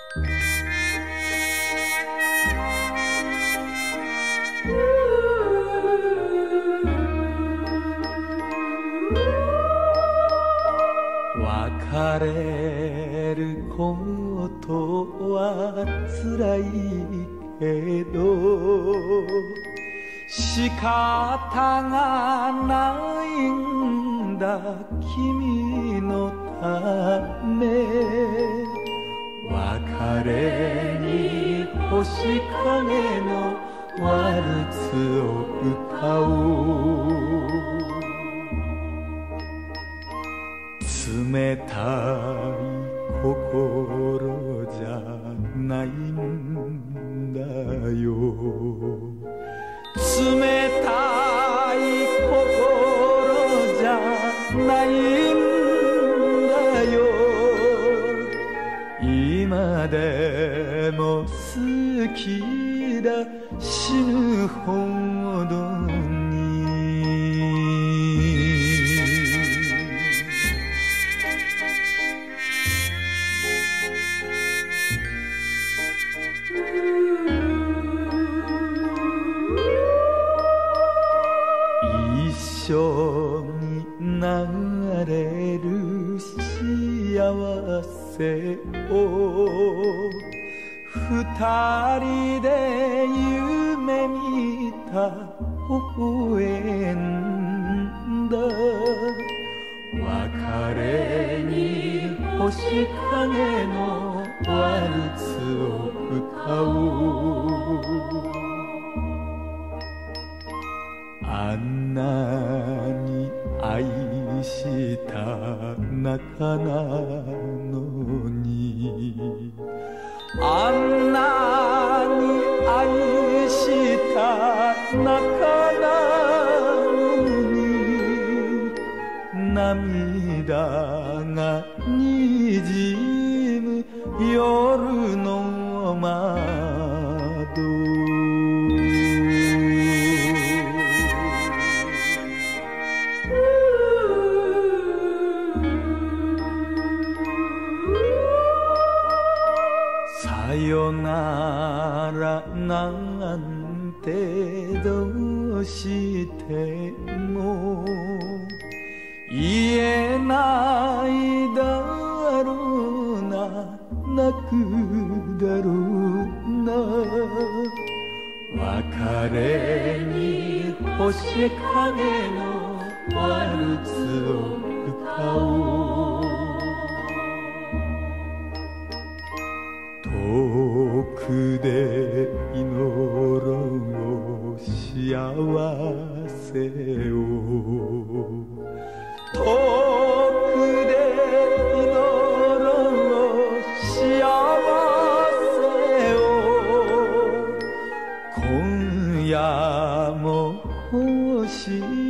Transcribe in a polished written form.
別れることは辛いけど仕方がないんだ君のため別れに星影のワルツを歌おう冷たい心じゃないんだよ冷たい心じゃないんだよ今でも好きだ死ぬほど一緒になれる幸せを二人で夢見た微笑んだ別れに星影のワルツを歌おうあんなに愛した仲なのにあんなに愛した仲なのに涙がにじむ夜の窓さよならなんてどうしても言えないだろうな泣くだろうな別れに星影のワルツを歌おう遠くで祈ろう幸せを遠くで祈ろう幸せを今夜も星